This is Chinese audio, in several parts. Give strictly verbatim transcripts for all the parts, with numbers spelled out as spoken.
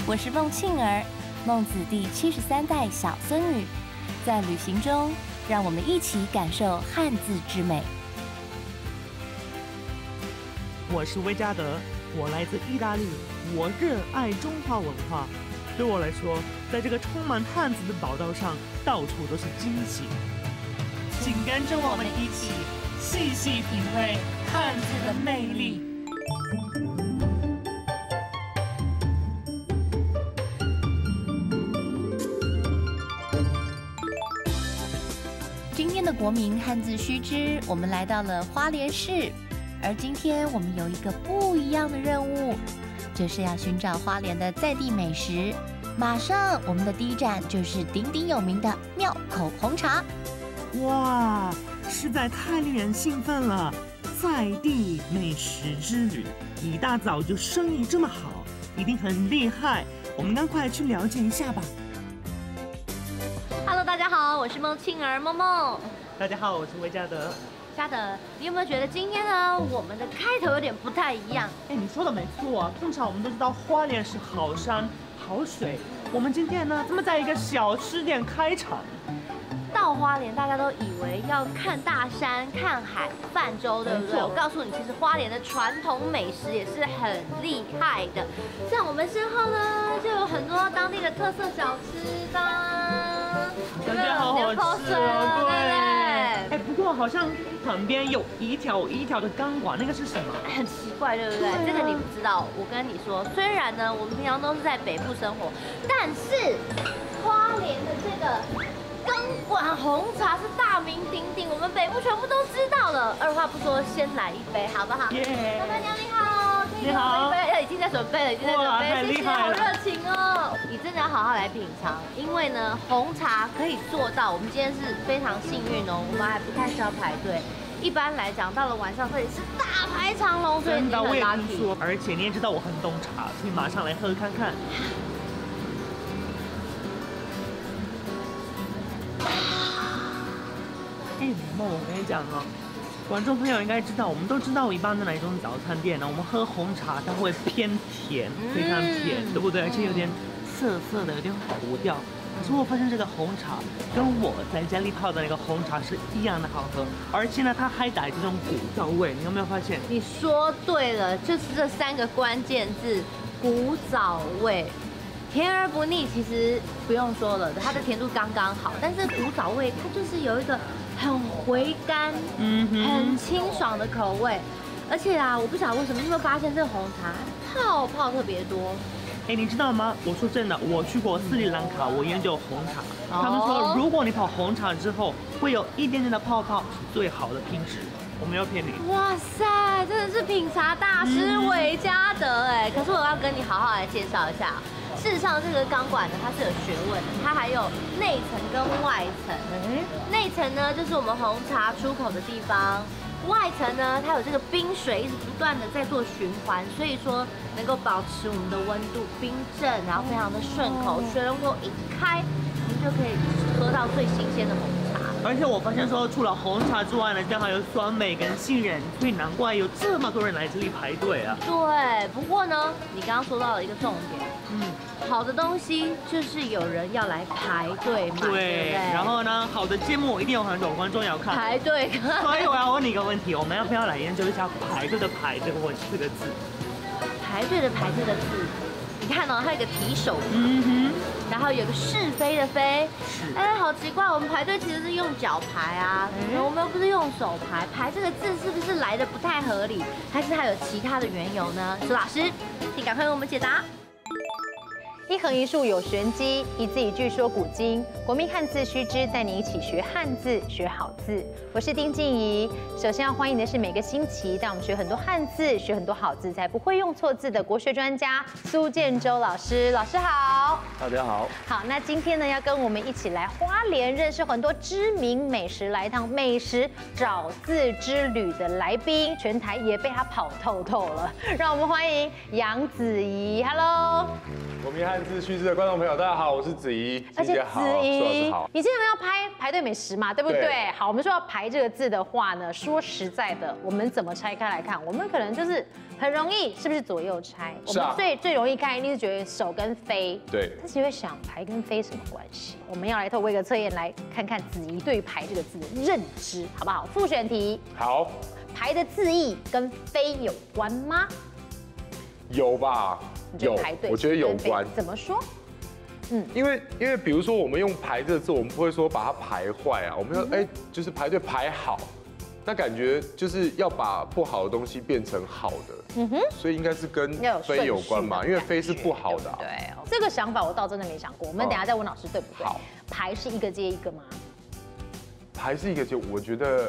我是孟庆儿，孟子第七十三代小孙女。在旅行中，让我们一起感受汉字之美。 我是威加德，我来自意大利，我热爱中华文化。对我来说，在这个充满汉字的宝岛上，到处都是惊喜。请跟着我们一起细细品味汉字的魅力。 今天的国民汉字须知，我们来到了花莲市，而今天我们有一个不一样的任务，就是要寻找花莲的在地美食。马上，我们的第一站就是鼎鼎有名的庙口红茶。 哇，实在太令人兴奋了！在地美食之旅，一大早就生意这么好，一定很厉害。我们赶快去了解一下吧。 Hello， 大家好，我是孟庆儿，梦梦。 大家好，我是威加德。 嘉德，你有没有觉得今天呢，我们的开头有点不太一样？ 哎，你说的没错啊。通常我们都知道花莲是好山好水，我们今天呢，怎么在一个小吃店开场？ 到花莲，大家都以为要看大山、看海、泛舟，对不对？我告诉你，其实花莲的传统美食也是很厉害的。像我们身后呢，就有很多当地的特色小吃的， 感觉好好吃哦，对。哎，不过好像旁边有一条一条的钢管，那个是什么？ 很奇怪，对不对？这个你不知道。我跟你说，虽然呢，我们平常都是在北部生活，但是花莲的这个钢管红茶是大名鼎鼎，我们北部全部都知道了。二话不说，先来一杯，好不好？ 耶！ 老板娘你好， 你好， 一杯，已经在准备了，已经在准备，谢谢，好热情哦！你真的要好好来品尝，因为呢，红茶可以做到。我们今天是非常幸运哦，我们还不太需要排队。一般来讲，到了晚上这里是大排长龙，所以你很 lucky。 而且你也知道我很懂茶，所以马上来喝看看。哎，梦，我跟你讲哦，观众朋友应该知道，我们都知道一般的哪种早餐店呢，我们喝红茶它会偏甜，非常甜，对不对？而且有点涩涩的，有点糊掉。可是我发现这个红茶跟我在家里泡的那个红茶是一样的好喝，而且呢，它还带这种古早味，你有没有发现？ 你说对了，就是这三个关键字：古早味。甜而不腻，其实不用说了，它的甜度刚刚好。但是古早味它就是有一个很回甘、嗯、很清爽的口味。而且啊，我不晓得为什么，你有没有发现这个红茶泡泡特别多？ 哎，你知道吗？我说真的，我去过斯里兰卡，我研究红茶，他们说如果你泡红茶之后会有一点点的泡泡，是最好的品质。我没有骗你。哇塞，真的是品茶大师韦嘉德哎！可是我要跟你好好来介绍一下。事实上，这个钢管呢，它是有学问的，它还有内层跟外层。内层呢，就是我们红茶出口的地方；外层呢，它有这个冰水一直不断的在做循环，所以说能够保持我们的温度冰镇，然后非常的顺口。水龙头一开，我们就可以喝到最新鲜的红茶。 而且我发现说，除了红茶之外呢，刚好有酸梅跟杏仁，所以难怪有这么多人来这里排队啊。 对，不过呢，你刚刚说到了一个重点，嗯。好的东西就是有人要来排队买，对不对？ 然后呢，好的节目一定有很多观众要看， 排队看。 所以我要问你一个问题，我们要不要来研究一下排队的排这个问这个字？ 排队的排这个字，你看哦，它有个提手，嗯哼，然后有个是非的非，是。哎，好奇怪，我们排队其实是用脚排啊，我们又不是用手排，排这个字是不是来的不太合理？还是它有其他的缘由呢？苏老师，请赶快为我们解答。 一横一竖有玄机，一字一句说古今。国民汉字须知，带你一起学汉字，学好字。我是丁静怡。首先要欢迎的是每个星期带我们学很多汉字、学很多好字，才不会用错字的国学专家苏建州老师。老师好。 大家好。 好，那今天呢，要跟我们一起来花莲认识很多知名美食，来一趟美食找字之旅的来宾，全台也被他跑透透了。让我们欢迎杨子怡 ，Hello。 我民汉字须知的观众朋友，大家好，我是子怡， 而且好， 子怡苏老师好。 你经常要拍排队美食嘛，对不对？ 对好，我们说要排这个字的话呢，说实在的，我们怎么拆开来看？我们可能就是很容易，是不是左右拆？我是啊们最最容易看一定是觉得手跟飞， 对， 但是你会想排跟飞什么关系？我们要来透过一个测验来看看子怡对于排这个字的认知，好不好？复选题， 好， 排的字义跟飞有关吗？ 有吧？有你觉得排队， 我觉得有跟飞关。 怎么说？ 因为因为比如说我们用排这个字，我们不会说把它排坏啊，我们要嗯哎、就是排队排好，那感觉就是要把不好的东西变成好的，嗯哼，所以应该是跟要有飞有关嘛， 顺序的因为飞是不好的、啊。 对不对哦，这个想法我倒真的没想过。我们等一下再问老师对不对？ 好， 排是一个接一个吗？ 排是一个就我觉得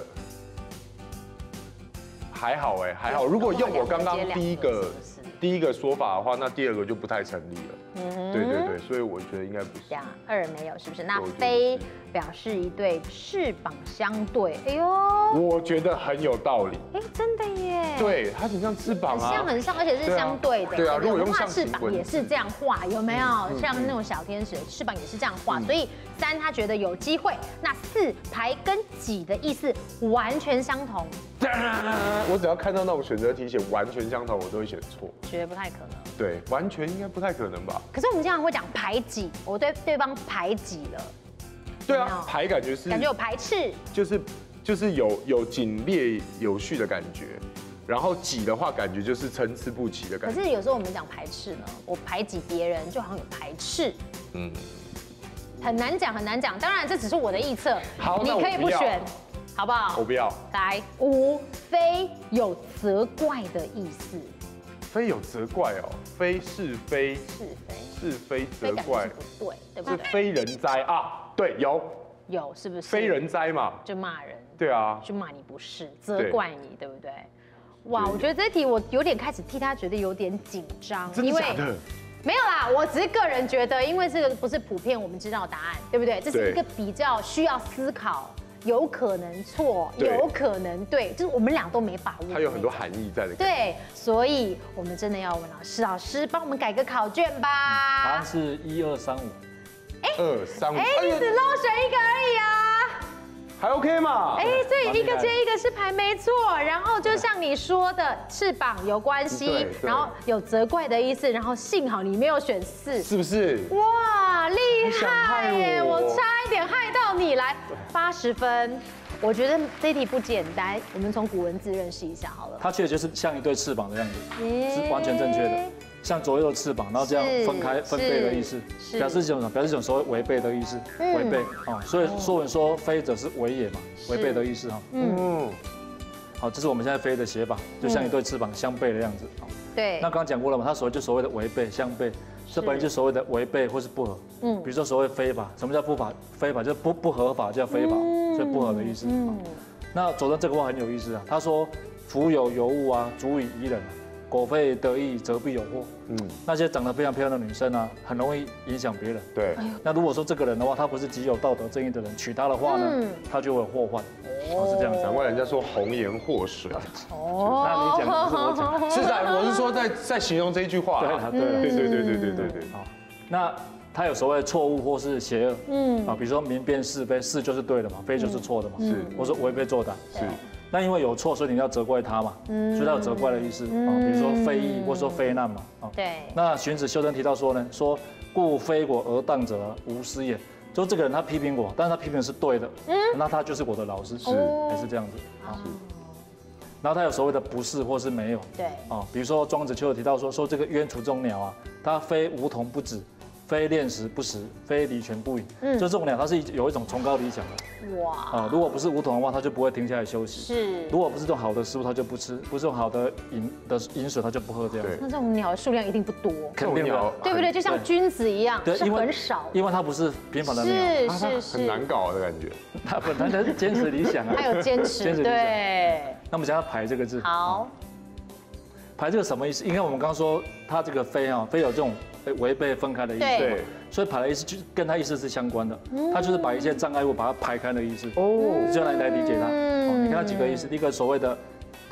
还好哎、还好。如果用我刚刚第一个第一个说法的话，那第二个就不太成立了。 嗯对对对，所以我觉得应该不是这。样二没有是不是？那我觉得飞是表示一对翅膀相对。哎呦， 我觉得很有道理。 哎，真的耶。。 对，它很像翅膀很啊。 像很像，而且是相对的。 对啊对啊如果用画象形翅膀文字也是这样画，有没有？ 嗯像那种小天使的翅膀也是这样画， 嗯所以三他觉得有机会。那四排跟几的意思完全相同， 我只要看到那种选择题写完全相同，我都会选错。 觉得不太可能。 对，完全应该不太可能吧？ 可是我们经常会讲排挤，我对对方排挤了， 对有没有啊，排感觉是感觉有排斥。 就是就是有有紧列有序的感觉，然后挤的话感觉就是参差不齐的可感觉。 是有时候我们讲排斥呢，我排挤别人就好像有排斥， 嗯， 很难讲，很难讲。当然这只是我的臆测， 好你可以那我不要不选，好不好我？不要。 来，无非有责怪的意思， 非有责怪哦，非是非是非， 是非非感觉责怪是不对，对不对？ 是非人哉啊？对，有有是不是？ 非人哉嘛？ 就骂人， 对啊， 就骂你不是，责怪你，对不对？哇， 对我觉得这题我有点开始替他觉得有点紧张， 真的假的？ 没有啦，我只是个人觉得，因为这个不是普遍我们知道的答案，对不对？这是对一个比较需要思考，有可能错， 对有可能对，就是我们俩都没把握。 它有很多含义在的。 对，所以我们真的要问老师，老师帮我们改个考卷答吧案。是一二三五。 二三五， 哎，你只漏选一个而已啊。 还 OK 嘛？ 哎，所以一个蛮厉害的接一个是排没错，然后就像你说的，翅膀有关系对，对然后有责怪的意思，然后幸好你没有选四。 是不是？ 哇，厉想害害耶！ 我我差一点害到你，来八十分。我觉得这一题不简单，我们从古文字认识一下好了。 它确实就是像一对翅膀的样子， 是是完全正确的，像左右的翅膀，然后这样是分开分背的意思， 是表示一种什么？表示一种所谓违背的意思， 嗯违背哦。所以《说文》说飞者是违也嘛，违背的意思哈。 嗯， 好，这是我们现在飞的写法，就像一对翅膀相背的样子。好， 对那刚刚讲过了嘛，它所谓就所谓的违背相背，这本来就所谓的违背或是不合。 嗯比如说所谓非法，什么叫不法？非法就是不不合法，叫非法，所以不合的意思。 嗯， 那左传这个话很有意思啊，他说福有尤物啊，足以宜人啊，狗非得意则必有祸。 嗯， 那些长得非常漂亮的女生啊，很容易影响别人。 对， 那如果说这个人的话，他不是极有道德正义的人，娶她的话呢嗯， 他就会有祸患。哦，是这样子。 难怪人家说红颜祸水。 哦那你讲不是我讲。 是在，我是说在在形容这一句话啦。 对了，对了。 对对对对对对对。 好，那他有所谓错误或是邪恶， 嗯啊，比如说明辨是非，是就是对的嘛，非就是错的嘛， 是或者违背作歹。 是， 那因为有错，所以你要责怪他嘛，所以他有责怪的意思啊，比如说非义或者说非难嘛，啊。 对， 那荀子修真提到说呢，说故非我而当者无师也，就这个人他批评我，但是他批评的是对的，那他就是我的老师，是也是这样子啊。然后他有所谓的不是或是没有， 对， 啊，比如说庄子就有提到说，说这个鸢雏这种鸟啊，它非梧桐不止，非恋食不食，非离泉不饮，就这种鸟它是有一种崇高理想的哇， 啊，如果不是梧桐的话，它就不会停下来休息。 是。 如果不是这种好的食物，它就不吃；不是这种好的饮的饮水，它就不喝。这样子对那这种鸟的数量一定不多， 肯定的， 对不对？就像君子一样，是对因为很少。 因为它不是平凡的鸟， 是啊它是是， 很难搞的感觉。 它本来就是坚持理想啊。 还有坚持， 坚持理想对， 那我们讲到排这个字， 好， 排这个什么意思？因为我们刚刚说它这个非啊，非有这种违背分开的意思， 对对， 所以排的意思就跟它意思是相关的，它就是把一些障碍物把它排开的意思。 哦， 这样来来理解它。 嗯哦，你看它几个意思，第一个所谓的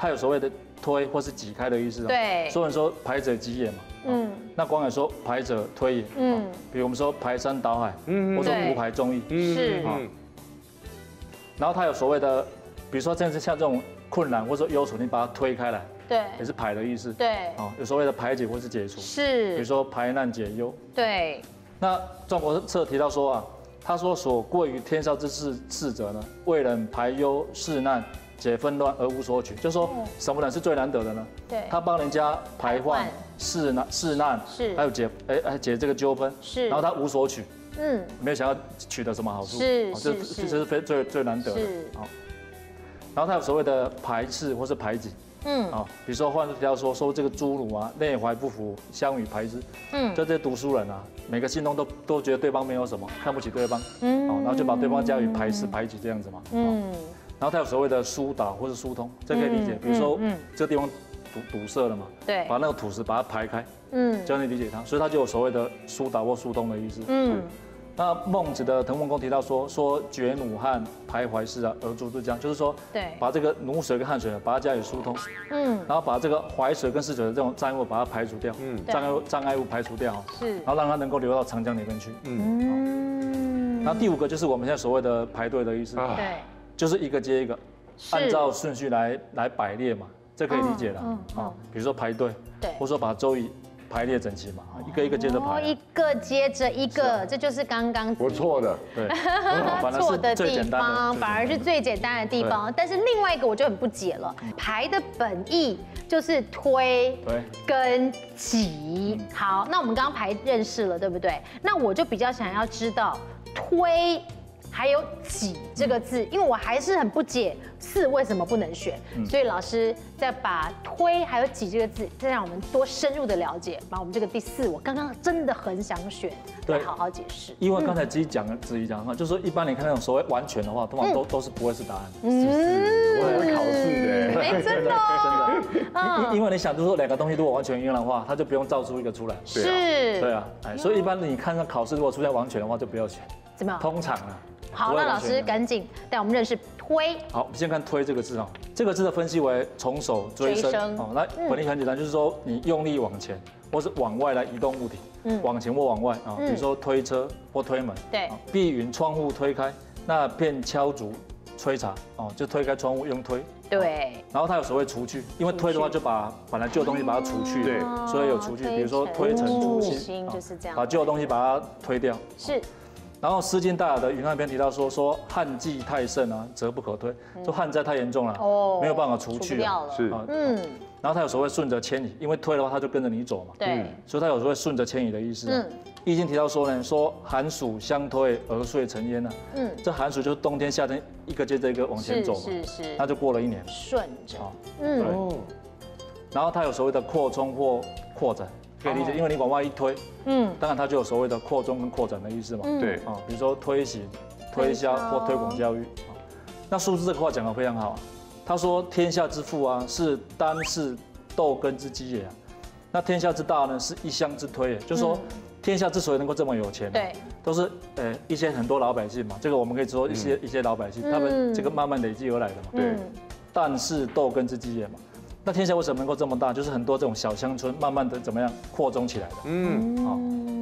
它有所谓的推或是挤开的意思。 对。 所以我们说排者挤也嘛。嗯。那光有说排者推也。嗯。比如我们说排山倒海，嗯，或者无排众议。 是。 啊。然后它有所谓的，比如说像是像这种困难或者说忧愁，你把它推开来。 对， 也是排的意思。 对， 哦，有所谓的排解或是解除。 是， 比如说排难解忧。 对。 那庄国策提到说啊，他说所贵于天下之事事者呢，为人排忧释难解纷乱而无所取，就是说什么人是最难得的呢？ 对。 他帮人家排患释难释难， 是， 还有解哎哎解这个纠纷， 是，然后他无所取， 嗯， 没有想要取得什么好处， 是， 这这是非最最难得的。好。然后他有所谓的排斥或是排挤。 嗯，啊，比如说换提到说说这个侏儒啊，内怀不服，相与排之。嗯，就这些读书人啊，每个心中都都觉得对方没有什么，看不起对方。嗯，哦，然后就把对方加以排斥、排挤这样子嘛。嗯，然后他有所谓的疏导或是疏通，这可以理解。比如说这个地方堵堵塞了嘛， 对， 把那个土石把它排开。嗯，这样你理解它，所以它就有所谓的疏导或疏通的意思。嗯。 那孟子的滕文公提到说说绝弩汗排怀湿啊而足之江，就是说对， 把这个弩水跟汗水把它加以疏通，嗯，然后把这个怀水跟湿水的这种障碍物把它排除掉，嗯，障碍物障碍物排除掉， 是， 然后让它能够流到长江里面去，嗯，那第五个就是我们现在所谓的排队的意思， 对， 就是一个接一个，按照顺序来来排列嘛，这可以理解了，啊，比如说排队， 对， 或者说把周瑜。 排列整齐嘛，一个一个接着排， 一个接着一个，这就是刚刚我错的， 对， 错的地方，反而是最简单的地方。但是另外一个我就很不解了，排的本意就是推跟挤。好，那我们刚刚排认识了，对不对？那我就比较想要知道推。 还有挤这个字，因为我还是很不解四为什么不能选，所以老师再把推还有挤这个字，再让我们多深入的了解，把我们这个第四，我刚刚真的很想选，来好好解释。 因为刚才自己讲的，自己讲的，就是说一般你看那种所谓完全的话，通常都都是不会是答案， 是不是？我会考试的， 哎，真的真的，因因为你想，就是说两个东西如果完全一样的话，它就不用造出一个出来， 是， 对啊，哎，所以一般你看上考试如果出现完全的话，就不要选， 怎么样？ 通常啊。 好，那老师赶紧带我们认识推。 好，我们先看推这个字啊，这个字的分析为从手追升。哦，那本意很简单，就是说你用力往前，或是往外来移动物体，嗯，往前或往外啊，比如说推车或推门。对。碧云窗户推开，那片敲竹吹茶，哦，就推开窗户用推。 对。 然后它有所谓除去，因为推的话就把本来旧的东西把它除去，对，所以有除去，比如说推陈出新， 就是这样， 把旧的东西把它推掉。 是。 然后《诗经·大雅》的云汉篇提到说说旱季太盛啊，则不可推，说旱灾太严重了，哦，没有办法除去了， 是啊，嗯。然后它有所谓顺着迁移，因为推的话它就跟着你走嘛， 对， 所以它有所谓顺着迁移的意思。嗯，《易经》提到说呢，说寒暑相推而岁成焉呐，嗯，这寒暑就是冬天夏天一个接着一个往前走嘛， 是是， 那就过了一年， 顺着，嗯， 对。然后它有所谓的扩充或扩展。 可以理解，因为你往外一推，嗯，当然它就有所谓的扩充跟扩展的意思嘛， 对啊，比如说推行、推销或推广教育啊。那苏轼这个话讲得非常好，他说天下之富啊，是单是斗根之基也啊。那天下之大呢，是一乡之推也，就是说天下之所以能够这么有钱， 对， 都是呃一些很多老百姓嘛，这个我们可以说一些一些老百姓，他们这个慢慢累积而来的嘛， 对， 但是斗根之基也嘛。 那天下为什么能够这么大？就是很多这种小乡村慢慢的怎么样扩充起来的。嗯，好。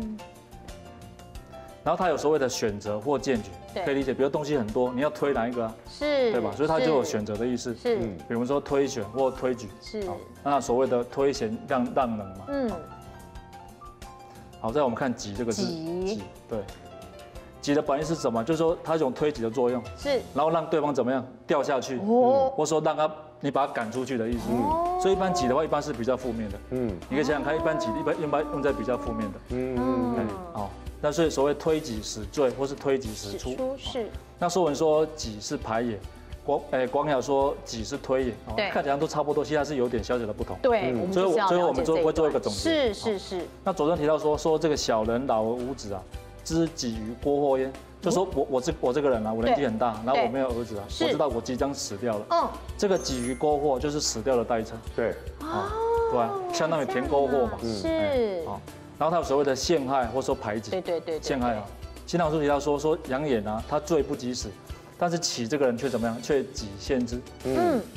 然后它有所谓的选择或荐举，可以理解。比如东西很多，你要推哪一个啊？ 是， 对吧？所以它就有选择的意思。 是， 比如说推选或推举。 是。 那所谓的推贤让让能嘛。嗯。好，再我们看挤这个字。 挤。 对。挤的本意是什么？就是说它有一种推挤的作用。 是。然后让对方怎么样掉下去？哦。或者说让他。 你把它赶出去的意思，嗯，所以一般挤的话，一般是比较负面的，嗯，你可以想想看，一般挤一般一般用在比较负面的，嗯嗯，哦，那所以所谓推挤使坠，或是推挤使出， 是。 那说文说挤是排也，广诶广雅说挤是推也， 对， 看起来都差不多，其实它是有点小小的不同， 对， 所以最后我们做会做一个总结，是是是。 那左传提到说说这个小人老而无子啊，知己于郭祸焉。 就说我我这我这个人啊，我年纪很大，然后我没有儿子啊，我知道我即将死掉了。嗯，这个己于沟壑就是死掉的代称。 对， 啊，对，相当于填沟壑嘛。 是。 啊，然后他有所谓的陷害或者说排挤。 对对对。 陷害啊，新唐书提到说说杨衍啊，他罪不及死，但是启这个人却怎么样？却己陷之。嗯。啊，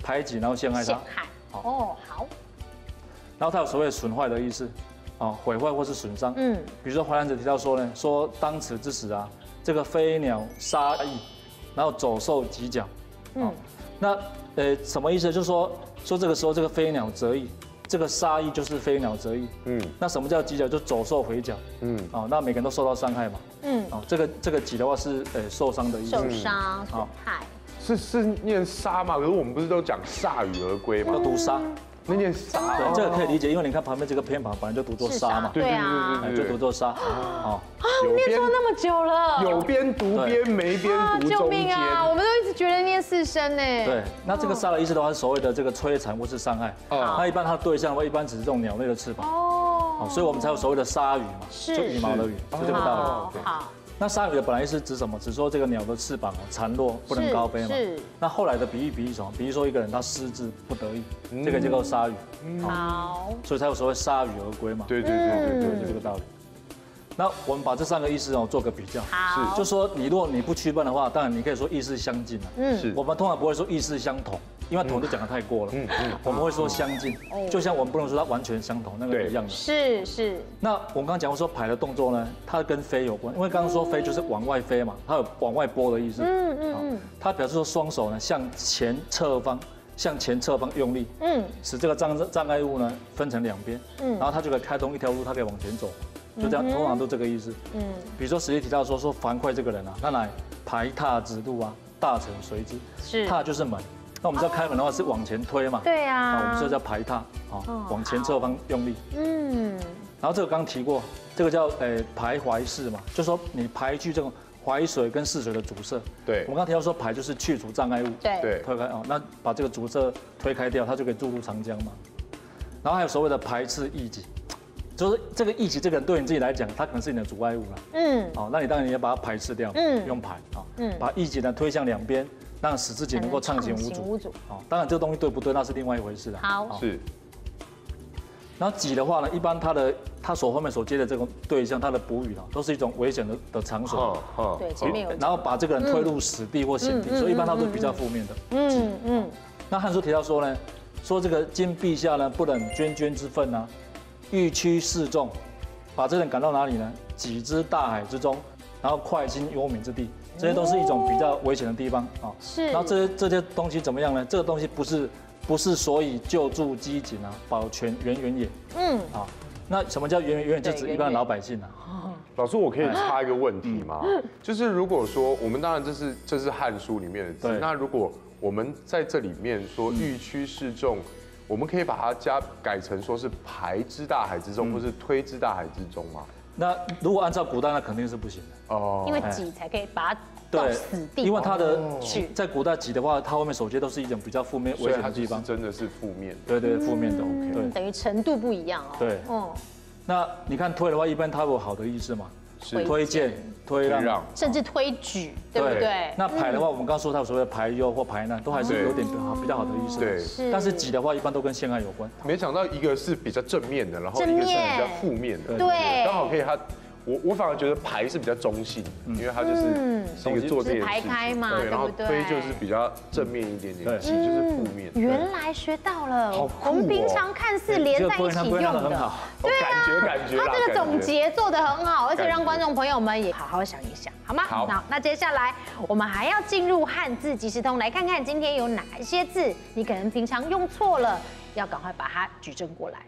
排挤，然后陷害他。 陷害。哦，好。 然后它有所谓损坏的意思，啊，毁坏或是损伤。嗯，比如说《淮南子》提到说呢，说当此之时啊，这个飞鸟杀翼，然后走兽击角。嗯，那呃什么意思？就是说说这个时候这个飞鸟折翼，这个杀翼就是飞鸟折翼。嗯，那什么叫击角？就走兽回角。嗯，哦，那每个人都受到伤害嘛。嗯，哦，这个这个击的话是呃受伤的意思。 受伤损害。 是是念杀嘛？可是我们不是都讲铩羽而归吗？ 要读杀。 那念杀， 对，这个可以理解，因为你看旁边这个偏旁本来就读作杀嘛， 对对对对对，就读作杀。哦， 啊，我念错那么久了， 有边读边，没边读中间。 救命啊！我们都一直觉得念四声呢。 对，那这个杀的意思的话是所谓的这个摧残或是伤害。哦，那一般它的对象的话，一般只是这种鸟类的翅膀。哦，所以我们才有所谓的鲨鱼嘛，就羽毛的羽，是这个道理。 好。 那鲨鱼的本来是指什么？只说这个鸟的翅膀哦残弱，不能高飞嘛。是。那后来的比喻比喻什么？比喻说一个人他失智不得意，这个叫做鲨鱼。 好。 所以才有所谓铩羽而归嘛。 对对对对对， 就这个道理。那我们把这三个意思哦做个比较。 好。 就说你如果你不区分的话，当然你可以说意思相近了。嗯。是。我们通常不会说意思相同。因为同就讲得太过了，嗯嗯，我们会说相近，就像我们不能说它完全相同，那个一样的。 是是。 那我们刚刚讲过说排的动作呢，它跟飞有关，因为刚刚说飞就是往外飞嘛，它有往外拨的意思。嗯嗯嗯。它表示说双手呢向前侧方，向前侧方用力，嗯，使这个障障碍物呢分成两边，嗯，然后它就可以开通一条路，它可以往前走，就这样，通常都这个意思。嗯。比如说史记提到说说樊哙这个人啊，他来排踏直路啊，大臣随之，是踏就是门。那我们知道开门的话是往前推嘛？ 对啊。 我们这叫排踏，啊，往前侧方用力。嗯。然后这个刚提过，这个叫呃排淮泗嘛，就说你排去这种淮水跟泗水的阻塞。 对。 我们刚提到说排就是去除障碍物。 对。 对。 推开哦，那把这个阻塞推开掉，它就可以注入长江嘛。然后还有所谓的排斥异己，就是这个异己这个人对你自己来讲，他可能是你的阻碍物了。嗯。哦，那你当然你要把它排斥掉，嗯，用排啊，嗯，把异己呢推向两边。让使自己能够畅行无阻。好，当然这个东西对不对，那是另外一回事了。 好， 是。 然后己的话呢，一般它的它所后面所接的这种对象，它的哺语啊，都是一种危险的的场所。 哦，对，前面有。 然后把这个人推入死地或险地，所以一般它都是比较负面的。嗯嗯。那《汉书》提到说呢，说这个今陛下呢不忍涓涓之愤啊，欲驱示众，把这人赶到哪里呢？己之大海之中，然后快心幽冥之地。这些都是一种比较危险的地方啊。 是。 然后这些这些东西怎么样呢？这个东西不是不是所以救助机警啊，保全源远也。嗯。啊，那什么叫源远？源远就指一般的老百姓啊。 老师，我可以插一个问题吗？就是如果说我们当然这是这是《汉书》里面的字，那如果我们在这里面说欲驱示众，我们可以把它加改成说是排之大海之中，或是推之大海之中吗？ 那如果按照古代，那肯定是不行的哦，因为己才可以把它到死地。 因为它的在古代己的话，它后面首接都是一种比较负面、危险的地方， 真的是负面。 对对，负面的 OK， 对，等于程度不一样哦。 对，哦，那你看推的话，一般它有好的意思嘛，推荐、推让， 甚至推举，对不对？ 那排的话，我们刚刚说它有所谓的排忧或排难，都还是有点比较好的意思。 对， 但是己的话，一般都跟陷害有关。 没想到一个是比较正面的，然后一个是比较负面的， 对， 刚好可以它。我我反而觉得排是比较中性，因为它就是是一个做这件事排开嘛， 对，然后推就是比较正面一点点，己就是负面。 原来学到了， 好酷哦！ 我们平常看似连在一起用的， 对啊，感觉感觉。 他这个总结做得很好，而且让观众朋友们也好好想一想，好吗？ 好。 那那接下来我们还要进入汉字即时通，来看看今天有哪一些字你可能平常用错了，要赶快把它举正过来。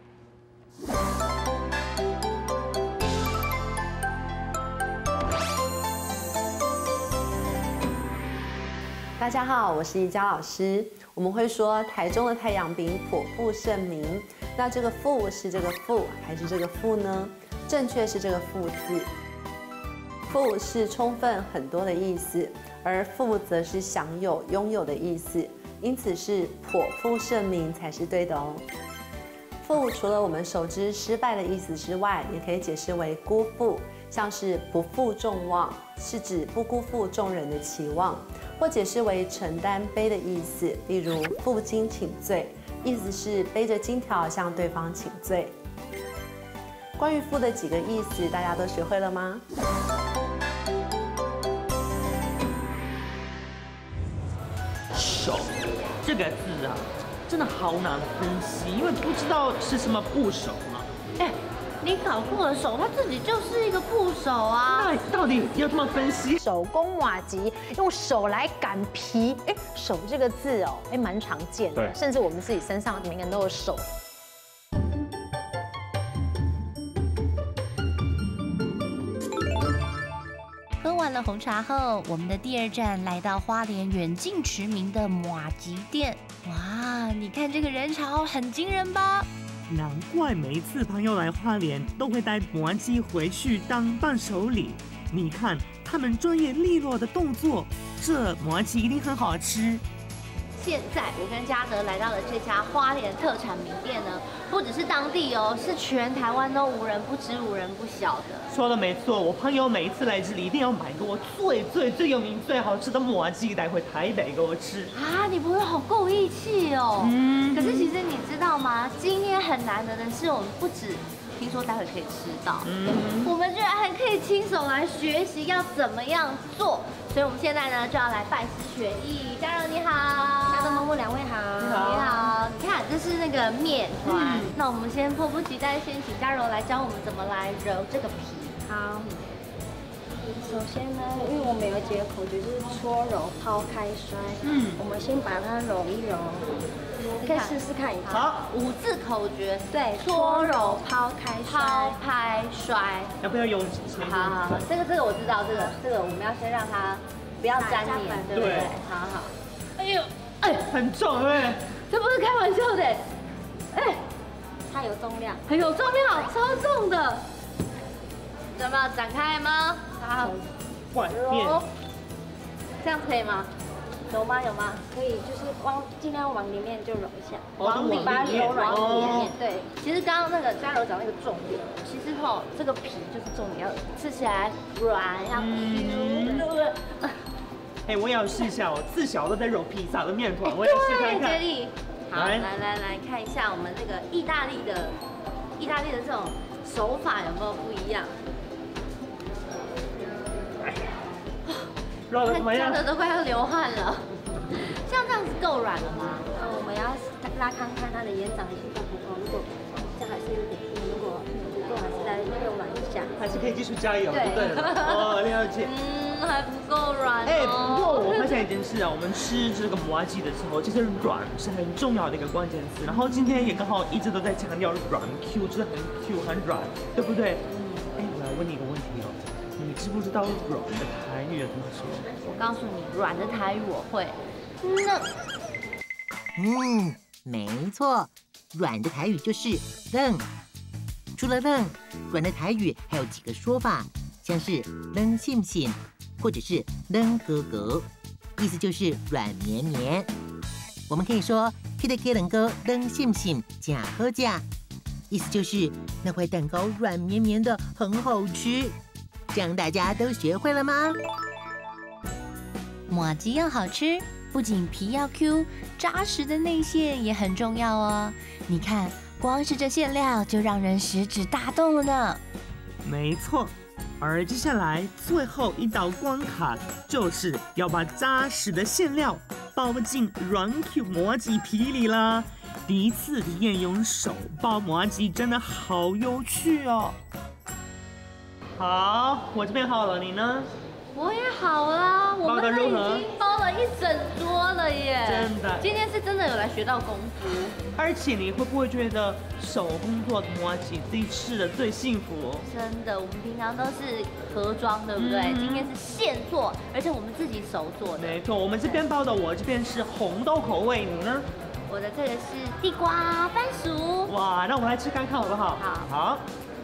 大家好，我是宜佳老师。我们会说台中的太阳饼颇负盛名，那这个负是这个负还是这个负呢？正确是这个负字。负是充分很多的意思，而负则是享有拥有的意思，因此是颇负盛名才是对的哦。负除了我们熟知失败的意思之外，也可以解释为辜负，像是不负众望，是指不辜负众人的期望。或解释为承担背的意思，例如负荆请罪，意思是背着金条向对方请罪。关于负的几个意思，大家都学会了吗？ 手这个字啊，真的好难分析，因为不知道是什么部首嘛。 哎，你搞错了，手它自己就是一个部首啊。 那到底要这么分析？ 手工麻糬用手来擀皮，哎，手这个字哦，哎，蛮常见的， 对甚至我们自己身上每个人都有手。 喝完了红茶后，我们的第二站来到花莲远近驰名的麻糬店。哇，你看这个人潮很惊人吧？ 难怪每一次朋友来花莲都会带麻糬回去当伴手礼。你看他们专业利落的动作，这麻糬一定很好吃。 现在我跟嘉德来到了这家花莲特产名店呢，不只是当地哦，是全台湾都无人不知、无人不晓的。 说的没错，我朋友每一次来这里一定要买给我最最最有名、最好吃的麻糬带回台北给我吃。 啊，你朋友好够义气哦。嗯。可是其实你知道吗？今天很难得的是，我们不止听说待会可以吃到，嗯，我们居然还可以亲手来学习要怎么样做。所以我们现在呢就要来拜师学艺。嘉柔你好， 嘉德、默默两位好。 你好，你好。你看，这是那个面团。嗯、那我们先迫不及待，先请嘉柔来教我们怎么来揉这个皮。 好。首先呢，因为我们有一节口诀就是搓揉抛开摔。嗯。我们先把它揉一揉。可以试试看一下。 好，五字口诀。 对，搓揉抛开摔。 抛开摔。 要不要用？ 好好好，这个这个我知道，这个这个我们要先让它不要粘黏，对不对？好好。哎呦，哎， 很重哎， 这不是开玩笑的，哎， 它有重量， 很有重量，超重的。要不要展开吗？好， 换面， 这样子可以吗？ 有吗？有吗？可以，就是往尽量往里面就揉一下， 往里把它揉软一点点。对， 其实刚刚那个嘉柔讲那个重点，其实吼这个皮就是重点，要吃起来软，要 Q， 对不对？ 哎，我也要试一下哦，自小都在揉披萨的面团，我也试看看。 接力，好，来来来看一下我们这个意大利的意大利的这种手法有没有不一样？ 揉的怎么样？ 嘉德都快要流汗了。像这样子够软了吗？ 呃，我们要拉看看它的延长性够不够，如果这样还是有点硬，如果不够还是再用软一下。 还是可以继续加油，对对了。哦，了解。 嗯，还不够软。 哎，不过我发现一件事啊，我们吃这个麻糬的时候，其实软是很重要的一个关键词。然后今天也刚好一直都在强调软 Q， 就是很 Q 很软，对不对？哎，我来问你一个问题哦。你知不知道软的台语怎么说？ 我告诉你，软的台语我会。那， 嗯，没错，软的台语就是愣。除了愣，软的台语还有几个说法，像是愣信信，或者是愣哥哥，意思就是软绵绵。我们可以说 K 的 K 能够愣信信假喝假，意思就是那块蛋糕软绵绵的，很好吃。这样大家都学会了吗？ 麻糬要好吃，不仅皮要 Q， 扎实的内馅也很重要哦。你看，光是这馅料就让人食指大动了呢。 没错，而接下来最后一道关卡就是要把扎实的馅料包进软 Q 麻糬皮里啦。第一次体验用手包麻糬，真的好有趣哦。好，我这边好了，你呢？ 我也好啦，我们已经包了一整桌了耶！ 真的， 今天是真的有来学到功夫。 而且你会不会觉得手工做的麻糬自己吃的最幸福？ 真的，我们平常都是盒装，对不对？嗯、今天是现做，而且我们自己手做的。 没错，我们这边包的，我这边是红豆口味，你呢？ 我的这个是地瓜番薯。 哇，那我们来吃看看好不好？ 好。 好。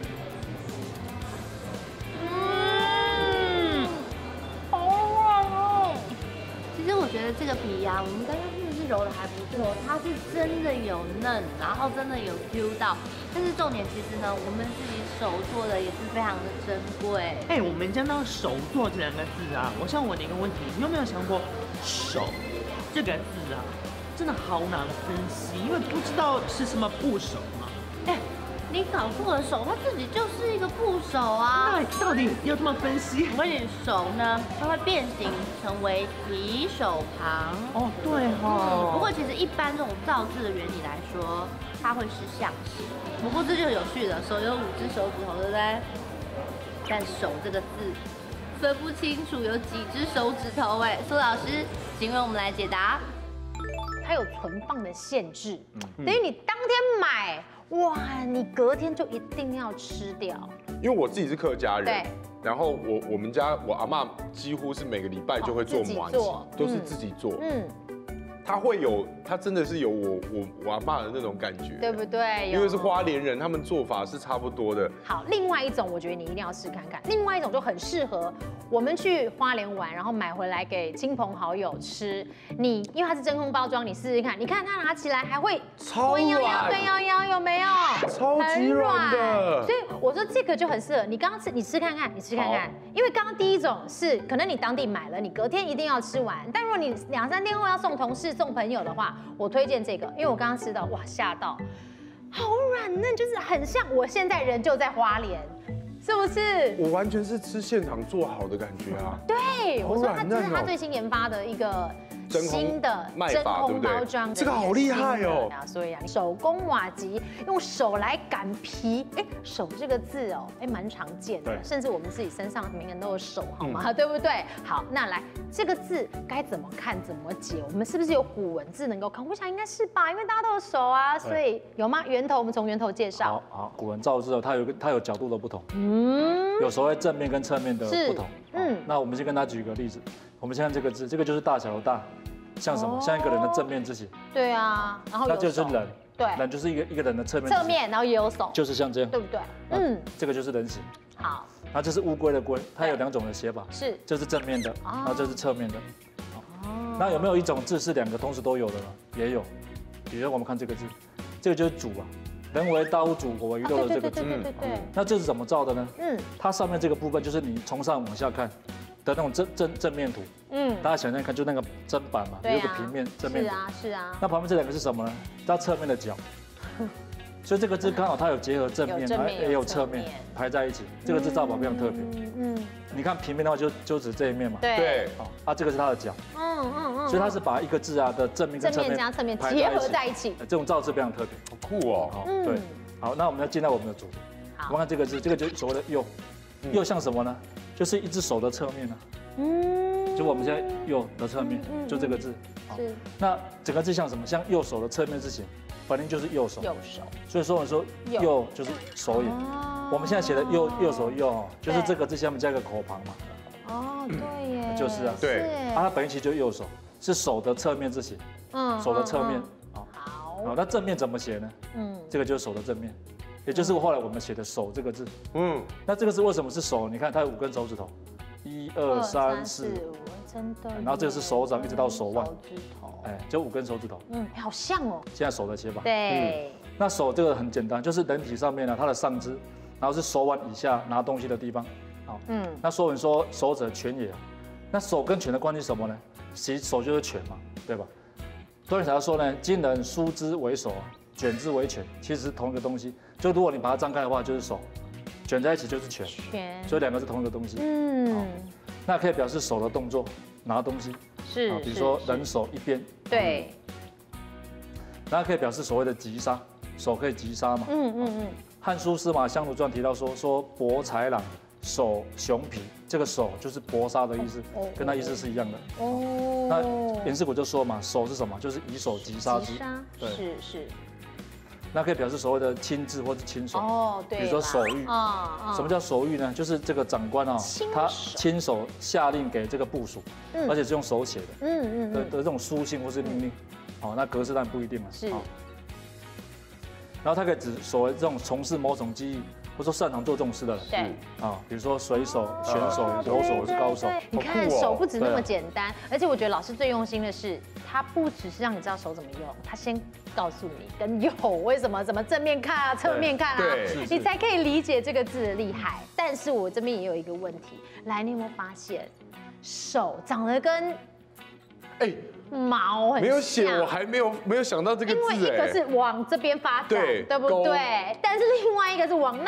其实我觉得这个皮呀、啊，我们刚刚真的是揉的还不错，它是真的有嫩，然后真的有 Q 到。但是重点其实呢，我们自己手做的也是非常的珍贵。 哎，我们讲到手做这两个字啊，我想问你一个问题，你有没有想过手这个字啊，真的好难分析，因为不知道是什么部首嘛。 哎。你搞错了，手它自己就是一个部首啊。 那到底要这么分析？ 我跟你手呢，它会变形成为提手旁。 哦，对嗯，不哦。 过其实一般这种造字的原理来说，它会是象形。不过这就有趣了，手有五只手指头，对不对？但手这个字分不清楚有几只手指头哎。苏老师，请为我们来解答。 它有存放的限制，等于你当天买，哇，你隔天就一定要吃掉。 因为我自己是客家人， 对， 然后我我们家我阿嬷几乎是每个礼拜就会做自己麻做糬，都是自己做。 嗯， 它会有，它真的是有我我我阿嬷的那种感觉， 对不对？ 因为是花莲人，他们做法是差不多的。 好，另外一种我觉得你一定要试看看，另外一种就很适合我们去花莲玩，然后买回来给亲朋好友吃。你因为它是真空包装，你试试看，你看它拿起来还会超摇摇软对摇摇，有没有？ 超级软的。 所以我说这个就很适合你刚刚吃，你吃看看，你吃看看，因为刚刚第一种是可能你当地买了，你隔天一定要吃完，但如果你两三天后要送同事、送朋友的话，我推荐这个，因为我刚刚吃到，哇，吓到，好软嫩，就是很像我现在人就在花莲，是不是？ 我完全是吃现场做好的感觉啊。 对， 好我说它这软嫩哦是他最新研发的一个真空新的卖真空法对不对包装的， 这个好厉害哦啊！所以啊，手工瓦吉用手来擀皮，哎，手这个字哦，哎，蛮常见的， 对甚至我们自己身上每个人都有手，好吗？对不对？好，那来这个字该怎么看，怎么解？我们是不是有古文字能够看？我想应该是吧，因为大家都有手啊，所以有吗？源头我们从源头介绍。 好好，古文造字哦，它有一个它有角度的不同， 嗯， 有所谓正面跟侧面的是不同。 嗯嗯，那我们先跟他举一个例子，我们先看这个字，这个就是大小的大，像什么？ 哦像一个人的正面字形， 对啊，然后有手那就是人， 对， 人就是一个一个人的侧面字形， 侧面，然后也有手， 就是像这样， 对不对？ 嗯嗯，， 这个就是人形。 好， 然后这是乌龟的龟，它有两种的写法， 是这是正面的， 哦然后这是侧面的。那有没有一种字是两个同时都有的呢？也有，比如我们看这个字，这个就是主啊，人为刀俎，我为鱼肉的这个字。 对对对对对， 那这是怎么造的呢？ 嗯它上面这个部分就是你从上往下看的那种正正正面图， 嗯， 大家想想看，就那个砧板嘛， 对啊有一个平面正面图。 是啊是啊， 那旁边这两个是什么呢？它侧面的角。所以这个字刚好它有结合正面， 有正面也有有侧面侧面排在一起。这个字造法非常特别。 嗯嗯你看平面的话就就指这一面嘛。 对， 对， 好，啊，这个是它的角， 嗯嗯嗯， 所以它是把一个字啊的正面跟正侧面面加侧面结合在一起， 呃这种造字非常特别。 好酷哦。 好， 嗯对，好，那我们要进到我们的主题。 好我们看这个字，这个就是所谓的右，右像什么呢？就是一只手的侧面呢， 嗯， 就我们现在右的侧面，就这个字。好， 是那整个字像什么？像右手的侧面字形，反正就是右手。 右手， 所以说我说右右就是手眼。 哦我们现在写的右右手右哦，就是这个字下面加一个口旁嘛， 哦，对耶， 就是啊对啊，它本意其实就是右手，是手的侧面字形， 嗯手的侧面。好， 好， 好，那正面怎么写呢？ 嗯， 这个就是手的正面，也就是后来我们写的手这个字。 嗯， 那这个字为什么是手？你看它有五根手指头，一二三四， 五，真的耶， 然后这个是手掌一直到手腕手指头， 哎，就五根手指头。 嗯，好像哦， 现在手的写法。 对， 那手这个很简单，就是人体上面呢，它的上肢，然后是手腕以下拿东西的地方。好， 嗯， 那所以你说手者拳也，那手跟拳的关系是什么呢？其实手就是拳嘛，对吧？多人才说呢，今人梳之为手，卷之为拳，其实是同一个东西。就如果你把它张开的话，就是手；卷在一起就是拳， 拳， 所以两个是同一个东西。 嗯， 那可以表示手的动作，拿东西是啊，比如说是人手一边。 对， 那可以表示所谓的击杀，手可以击杀嘛。 嗯嗯嗯， 《汉书·司马相如传》提到说，说搏豺狼，手熊皮，这个手就是搏杀的意思，跟它意思是一样的。 哦， 那颜世古就说嘛，手是什么？就是以手击杀之击。杀， 对是是， 那可以表示所谓的亲自或者亲手。 哦，对啦， 比如说手谕啊啊什么叫手谕呢？就是这个长官啊亲， 他手亲手下令给这个部属， 嗯而且是用手写的嗯嗯嗯， 的的这种书信或是命令。哦，那格式当然不一定了。 是好然后它可以指所谓这种从事某种技艺，或者说擅长做这种事的人。 对。 啊，比如说水手、选手哦、 游手是高手对。对对你看好酷哦手不止那么对啊简单，而且我觉得老师最用心的是，他不只是让你知道手怎么用，他先告诉你跟用为什么怎么正面看啊、侧面看啊对是， 你才可以理解这个字的厉害。但是我这边也有一个问题，来，你有没有发现手长得跟哎， 毛很没有写， 像我还没有没有想到这个因为一字哎。 个是往这边发展， 对对不勾对？但是另外一个是往那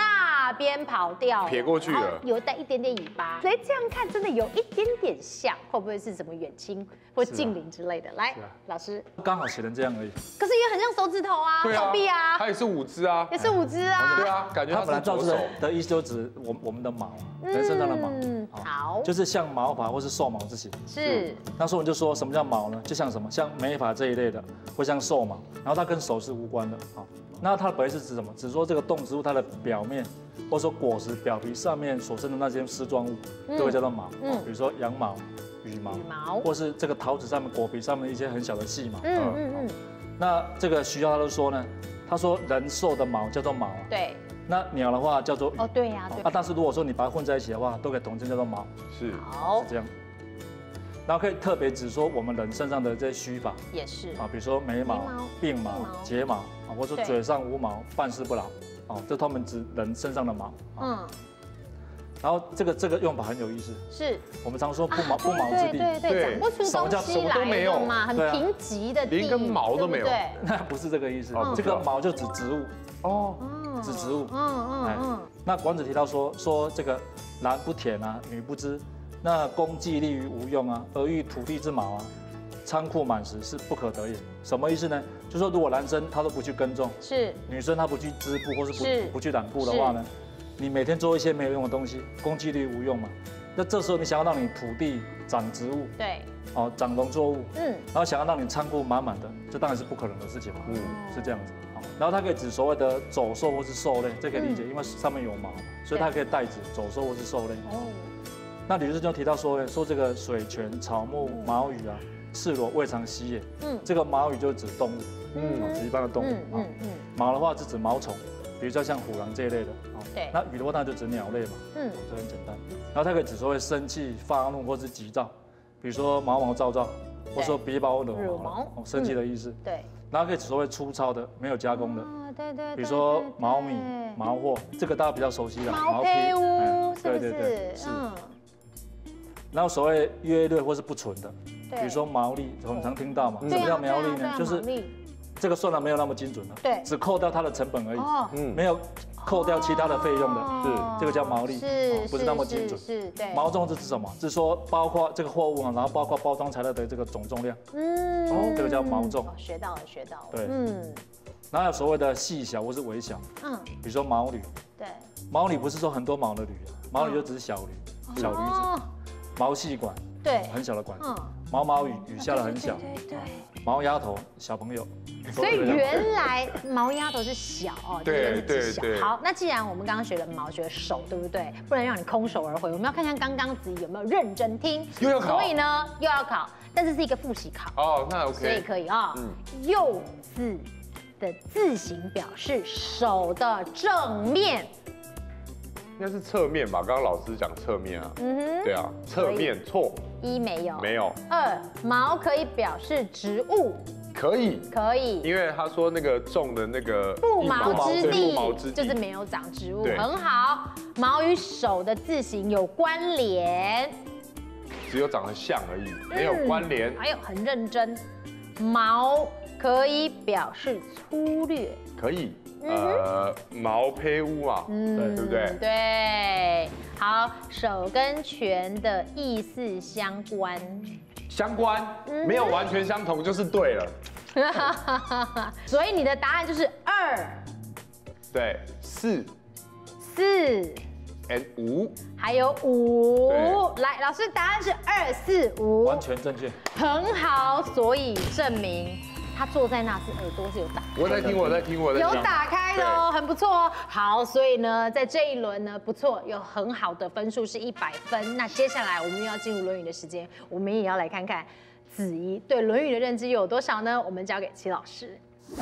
大边跑掉了， 撇过去了然后有带一点点尾巴，所以这样看真的有一点点像，会不会是什么远亲或近邻之类的？来，老师， 刚好写成这样而已。 可是也很像手指头啊，手臂啊， 它也是五只啊， 也是五只啊， 对啊，感觉它本来它是左手造字的。的意思就指我我们的毛，人身上的毛， 嗯，好， 就是像毛发或是兽毛这些。 是， 那所以我们就说什么叫毛呢？就像什么，像美发这一类的，或像兽毛，然后它跟手是无关的。好，那它的本意是指什么？指说这个动植物它的表面，或者说果实表皮上面所生的那些丝状物，都会叫做毛。嗯，比如说羊毛、羽毛， 羽毛， 或是这个桃子上面果皮上面一些很小的细毛。 嗯嗯嗯， 那这个徐浩他就说呢，他说人兽的毛叫做毛， 对。 那鸟的话叫做羽。 哦，对呀，对。 啊，但是如果说你把它混在一起的话，都可以统称叫做毛。 是， 好， 是这样。然后可以特别指说我们人身上的这些须发也是啊，比如说眉毛、鬓毛、睫毛啊，或者说嘴上无毛、办事不牢，哦，这他们指人身上的毛。嗯。然后这个这个用法很有意思， 是我们常说不毛不毛之地， 对对对，长不出东西来的嘛，很贫瘠的地， 连根毛都没有。 那不是这个意思，这个毛就指植物哦，指植物。嗯嗯嗯。那管子提到说说这个男不舔啊，女不织，那公既立于无用啊，而欲土地之毛啊，仓库满时是不可得也。什么意思呢？就说如果男生他都不去耕种， 是女生她不去织布或是不不去染布的话呢？你每天做一些没有用的东西，公积率无用嘛？那这时候你想要让你土地长植物， 对， 哦，长农作物，嗯，然后想要让你仓库满满的，这当然是不可能的事情嘛，嗯，是这样子。好，然后它可以指所谓的走兽或是兽类，这可以理解，因为上面有毛，所以它可以代指走兽或是兽类。哦，那吕师就提到说，说这个水泉、草木、毛羽啊，赤裸未尝息也。嗯，这个毛羽就指动物，嗯，指一般的动物。嗯嗯，毛的话是指毛虫。比如说像虎狼这一类的，哦，对，那羽的话那就指鸟类嘛，嗯，这很简单。然后它可以指所谓生气、发怒或是急躁，比如说毛毛躁躁，或者说鼻毛惹毛，哦，生气的意思。对。然后可以指所谓粗糙的、没有加工的，啊，对对。比如说毛米、毛货，这个大家比较熟悉的。 毛坯屋，对对对，是。 然后所谓约略或是不纯的，比如说毛利，我们常听到嘛，什么叫苗栗呢？就是。这个算的没有那么精准了，对，只扣掉它的成本而已，哦，嗯，没有扣掉其他的费用的，是这个叫毛利，是不是那么精准？是，对。毛重是指什么？是说包括这个货物啊，然后包括包装材料的这个总重量，嗯，哦，这个叫毛重。 学到了，学到了。 对，嗯。然后还有所谓的细小或是微小，嗯，比如说毛驴，对，毛驴不是说很多毛的驴，毛驴就只是小驴，小驴子，毛细管，对，很小的管子，毛毛雨，雨下的很小，对对。毛丫头，小朋友。 所以原来毛丫头是小哦， 对对对。 好，那既然我们刚刚学了毛，学了手，对不对？不能让你空手而回，我们要看看刚刚子怡有没有认真听。 又要考。 所以呢，又要考，但是是一个复习考。 哦，那 OK。 所以可以啊。嗯。右字的字形表示手的正面。 应该是侧面吧？刚刚老师讲侧面啊。嗯哼。对啊，侧面错。 一没有。 没有。 二毛可以表示植物。 可以， 可以， 因为他说那个种的那个不毛之地，就是没有长植物，很好。毛与手的字形有关联， 只有长得像而已，没有关联。 还有很认真，毛可以表示粗略， 可以，呃，毛坯屋嘛，对对不对？ 对，好，手跟拳的意思相关。 相关，没有完全相同就是对了。 所以你的答案就是二。 对，四。 四。 and 五。 还有五。来，老师答案是二四五。 完全正确。 很好，所以证明他坐在那是耳朵是有打开的。 我在听，我在听，我在听。 有打开的哦，很不错哦。好，所以呢，在这一轮呢，不错，有很好的分数是一百分。那接下来我们又要进入《论语》的时间，我们也要来看看子怡对《论语》的认知又有多少呢？我们交给齐老师。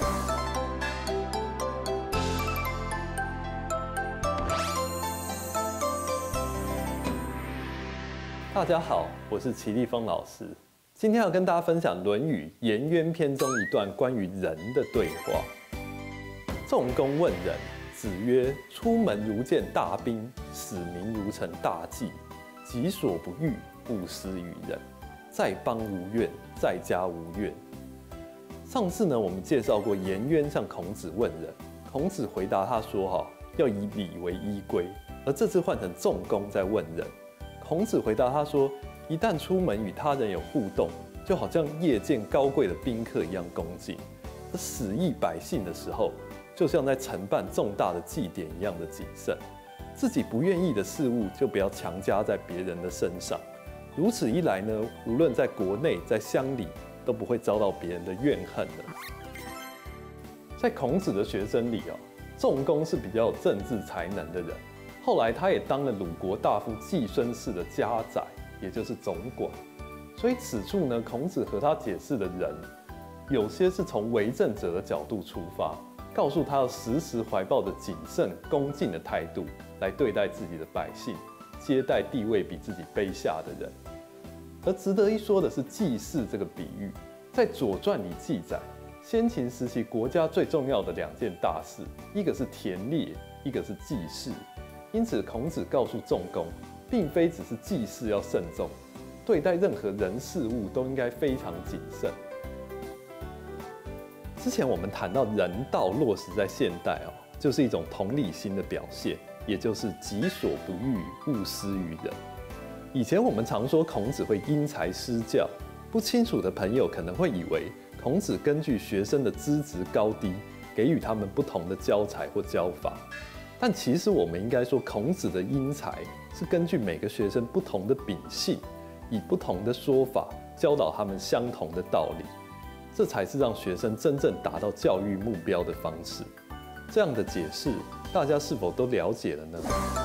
大家好，我是齐立峰老师。今天要跟大家分享《论语·颜渊篇》中一段关于人的对话。仲弓问仁，子曰：“出门如见大兵，使民如承大器。己所不欲，勿施于人。在邦无怨，在家无怨。”上次呢，我们介绍过颜渊向孔子问仁，孔子回答他说：“哈， 要以礼为依归。而这次换成仲弓在问人，孔子回答他说：一旦出门与他人有互动，就好像夜见高贵的宾客一样恭敬；而死役百姓的时候，就像在承办重大的祭典一样的谨慎。自己不愿意的事物，就不要强加在别人的身上。如此一来呢，无论在国内、在乡里，都不会遭到别人的怨恨的。在孔子的学生里哦，仲弓是比较有政治才能的人。后来他也当了鲁国大夫季孙氏的家宰，也就是总管。所以此处呢，孔子和他解释的人，有些是从为政者的角度出发，告诉他要时时怀抱着谨慎恭敬的态度来对待自己的百姓，接待地位比自己卑下的人。而值得一说的是祭祀这个比喻，在《左传》里记载，先秦时期国家最重要的两件大事，一个是田猎，一个是祭祀。因此，孔子告诉仲弓，并非只是祭祀要慎重，对待任何人事物都应该非常谨慎。之前我们谈到人道落实在现代哦，就是一种同理心的表现，也就是己所不欲，勿施于人。以前我们常说孔子会因材施教，不清楚的朋友可能会以为孔子根据学生的资质高低，给予他们不同的教材或教法。但其实我们应该说，孔子的因材是根据每个学生不同的秉性，以不同的说法教导他们相同的道理，这才是让学生真正达到教育目标的方式。这样的解释，大家是否都了解了呢？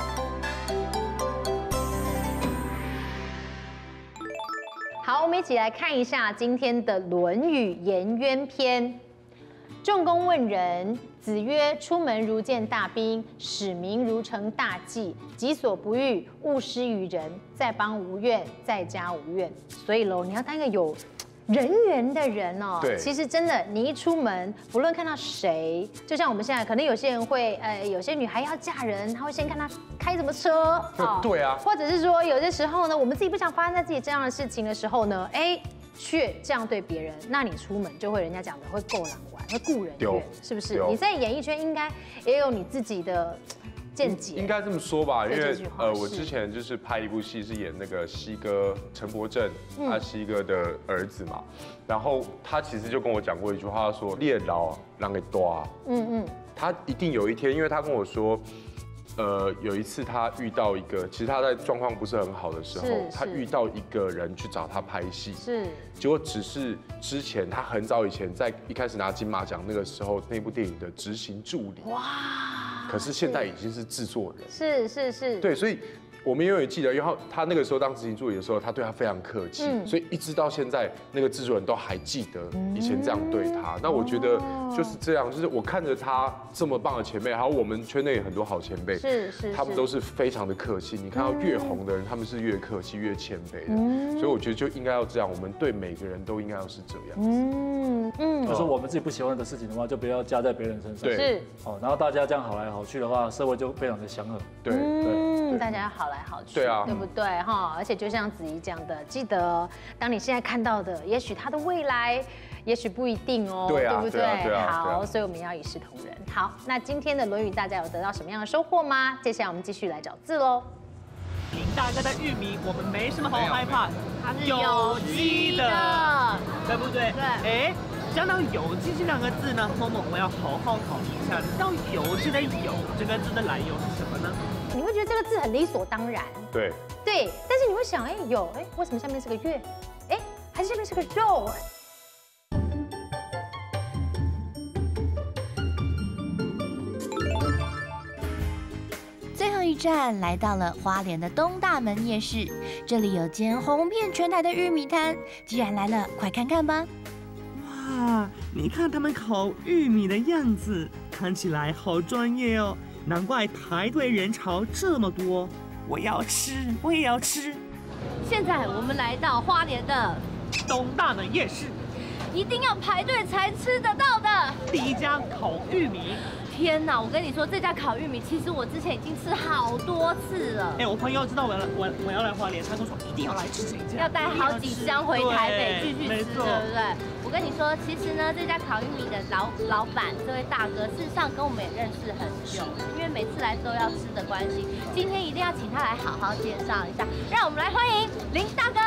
好，我们一起来看一下今天的《论语·颜渊篇》。仲弓问仁，子曰：“出门如见大宾，使民如承大祭。己所不欲，勿施于人。在邦无怨，在家无怨。”所以喽，你要当一个有人缘的人哦。 对， 其实真的，你一出门，不论看到谁，就像我们现在，可能有些人会，呃，有些女孩要嫁人，她会先看她开什么车。 哦、对啊。 或者是说，有些时候呢，我们自己不想发生在自己这样的事情的时候呢，哎。却这样对别人，那你出门就会人家讲的会够狼玩，会顾人怨，是不是？你在演艺圈应该也有你自己的见解。 应该这么说吧，因为呃，我之前就是拍一部戏，是演那个西哥陈柏正，他西哥的儿子嘛。然后他其实就跟我讲过一句话，他说：“猎老让给多。”嗯嗯，他一定有一天，因为他跟我说。呃，有一次他遇到一个，其实他在状况不是很好的时候，他遇到一个人去找他拍戏，是，结果只是之前他很早以前在一开始拿金马奖那个时候那部电影的执行助理，哇，可是现在已经是制作人，是是是，对，所以。我们永远记得，然后他那个时候当执行助理的时候，他对他非常客气，嗯、所以一直到现在，那个制作人都还记得以前这样对他。嗯、那我觉得就是这样，就是我看着他这么棒的前辈，还有我们圈内很多好前辈，是是，他们都是非常的客气。你看到越红的人，他们是越客气、越谦卑的，嗯、所以我觉得就应该要这样，我们对每个人都应该要是这样。嗯嗯，就是我们自己不喜欢的事情的话，就不要加在别人身上。 对， 是哦，然后大家这样好来好去的话，社会就非常的祥和。 对对， 大家好。来好去， 对啊， 对不对哈？而且就像子怡讲的，记得当你现在看到的，也许他的未来，也许不一定哦， 对啊， 对不对？ 对啊对啊好，所以我们要一视同仁。好，那今天的《论语》大家有得到什么样的收获吗？接下来我们继续来找字喽。 林大哥的玉米，我们没什么好害怕， 它是有机的， 对不对？对。哎，讲到有机这两个字呢，默默我要好好考虑一下，你知道有机的有这个字的来由是什么呢？ 你会觉得这个字很理所当然， 对对，但是你会想，哎，有，哎，为什么下面是个月？哎，还是下面是个肉？ 最后一站来到了花莲的东大门夜市，这里有间红遍全台的玉米摊，既然来了，快看看吧！ 哇，你看他们烤玉米的样子，看起来好专业哦。难怪排队人潮这么多，我要吃，我也要吃。 现在我们来到花莲的东大门夜市， 一定要排队才吃得到的第一家烤玉米。 天哪！我跟你说，这家烤玉米其实我之前已经吃好多次了。 哎，我朋友知道我要来我我要来花莲，他跟我说一定要来吃这家， 要带好几箱回台北继续吃，对不对？我跟你说，其实呢，这家烤玉米的老老板这位大哥，事实上跟我们也认识很久，因为每次来都要吃的关系，今天一定要请他来好好介绍一下。让我们来欢迎林大哥。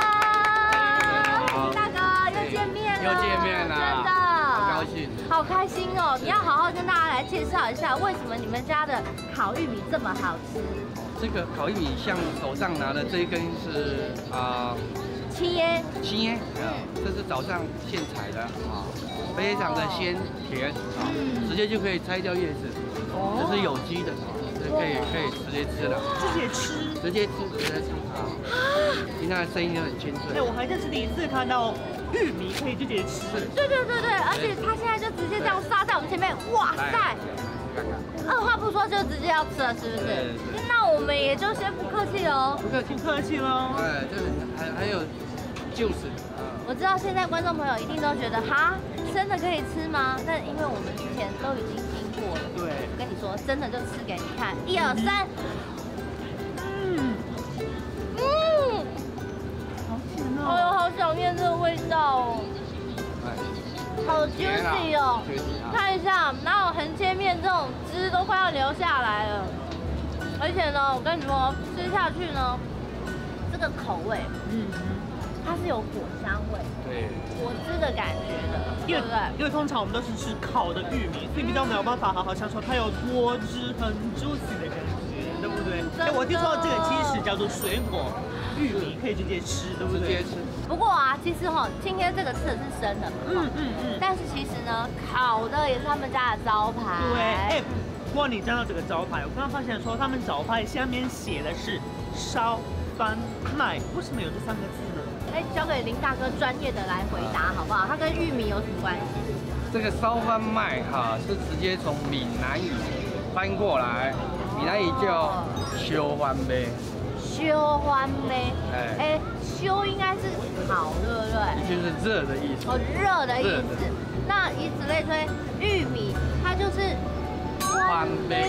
林大哥又见面了， 又见面了， 真的。 高兴， 好开心哦！你要好好跟大家来介绍一下，为什么你们家的烤玉米这么好吃？ 这个烤玉米像手上拿的这一根是啊， 青椰， 青椰啊，这是早上现采的啊，非常的鲜甜啊，直接就可以摘掉叶子，这是有机的，这可以可以直接吃的， 直接吃， 直接吃，直接吃啊！听它的声音就很清脆。 哎，我还真是第一次看到。玉米可以直接吃， 对对对对，而且他现在就直接这样撒在我们前面，哇塞！二话不说就直接要吃了，是不是？那我们也就先不客气喽， 不客气， 不客气喽。 对，就是还还有就是， 我知道现在观众朋友一定都觉得哈，真的可以吃吗？但因为我们之前都已经经过了， 对， 我跟你说，真的就吃给你看，一二三，嗯嗯。哎呦，好想念这个味道哦，好 juicy 哦！看一下，哪有横切面这种汁都快要流下来了。而且呢，我跟你说，吃下去呢，这个口味，嗯，它是有果香味， 对， 果汁的感觉的，对不对？ 因为通常我们都是吃烤的玉米，所以比较没有办法好好享受它有多汁、很 juicy 的感觉，对不对？哎，我听说这个其实叫做水果。玉米可以直接吃，对不对？直接吃。 不过啊，其实哈，今天这个吃的是生的嘛，嗯嗯嗯。但是其实呢，烤的也是他们家的招牌。 对，哎，不过你知道这个招牌，我刚刚发现说他们招牌下面写的是烧番麦，为什么有这三个字呢？ 哎，交给林大哥专业的来回答好不好？它跟玉米有什么关系？ 这个烧番麦哈是直接从闽南语翻过来，闽南语叫烧番麦。 烧番麦，哎，烧应该是烤，对不对？ 就是热的意思。 哦，热的意思。那以此类推，玉米它就是番麦。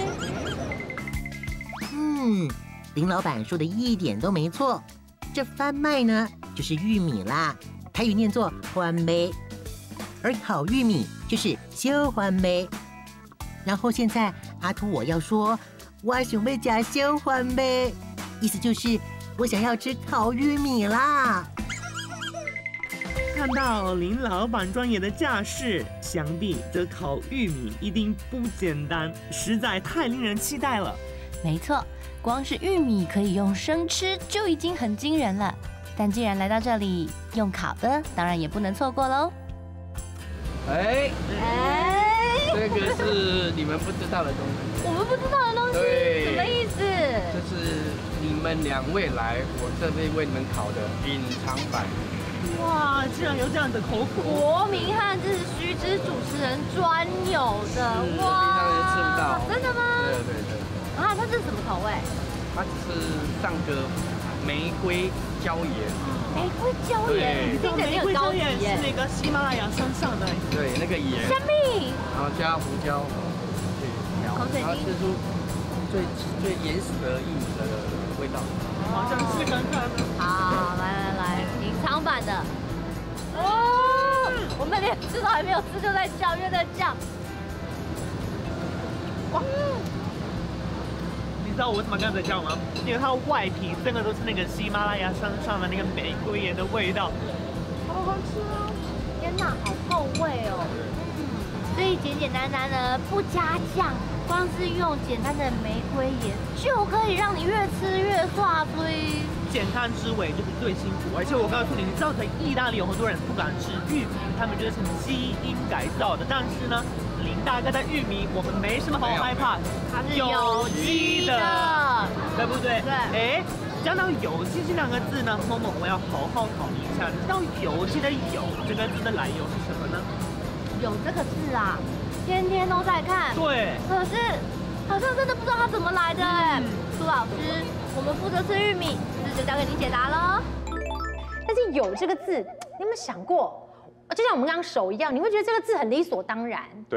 嗯，林老板说的一点都没错，这番麦呢就是玉米啦，台语念作番麦，而烤玉米就是烧番麦。然后现在阿图我要说，我想要加烧番麦。意思就是我想要吃烤玉米啦！ 看到林老板专业的架势，想必这烤玉米一定不简单，实在太令人期待了。 没错，光是玉米可以用生吃就已经很惊人了，但既然来到这里，用烤的当然也不能错过喽。 哎哎，这个是你们不知道的东西。 我们不知道的东西，什么意思？ 这是你们两位来我这边为你们烤的隐藏版。 哇，竟然有这样的口果！ 国民汉字须知主持人专有的， 哇，平常人吃不到。 真的吗？ 对对对。 啊，它这是什么口味？ 它只是上个玫瑰椒盐。 玫瑰椒盐，听起来很高级耶。 是那个喜马拉雅山上的。 对，那个盐。 虾米？ 然后加胡椒。 口水鸡，它吃出最最原始的玉米的味道。 好想吃看看。 好，来来来，隐藏版的。哦，我们连吃都还没有吃就在笑，因为在叫。 哇！你知道我为什么刚才在叫吗？因为它外皮整个都是那个喜马拉雅山上的那个玫瑰盐的味道，好好吃哦！ 天哪，好够味哦！所以简简单单的不加酱，光是用简单的玫瑰盐就可以让你越吃越爽脆。 简单之味就是最幸福，而且我告诉你，你知道在意大利有很多人不敢吃玉米，他们觉得是基因改造的，但是呢，林大哥的玉米我们没什么好害怕， 它是有机的， 对不对？ 对。 哎，讲到有机这两个字呢，默默我要好好考虑一下，你知道有机的有这个字的来由是什么呢？ 有这个字啊，天天都在看。 对。 可是好像真的不知道它怎么来的哎。苏老师，我们负责吃玉米，这就交给你解答喽。 但是有这个字，你有没有想过？就像我们刚刚手一样，你会觉得这个字很理所当然。 对。